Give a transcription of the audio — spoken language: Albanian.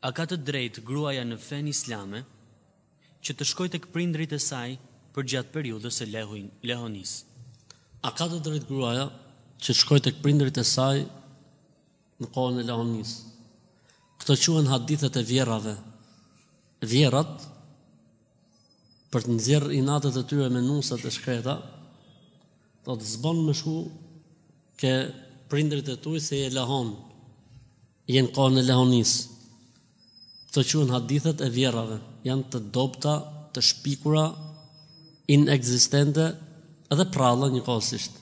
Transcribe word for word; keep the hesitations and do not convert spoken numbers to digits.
A ka të drejtë gruaja në fen islame që të shkojë tek prindërit e saj për gjatë periudhës së lehonisë? A ka të drejtë gruaja që të shkojë tek prindërit e saj në kohën e lehonisë? Këto quhen hadithet e vjerrave. Vjerrat, për të nxjerrë inatet e tyre me nusat e shkreta, do të zbon me shku ke prindërit e tuaj se je lehon, je në kohën e lehonisë. Këto quhen hadithet e vjerrave, janë të dobta, të shpikura, inekzistente edhe pralla njëkohësisht.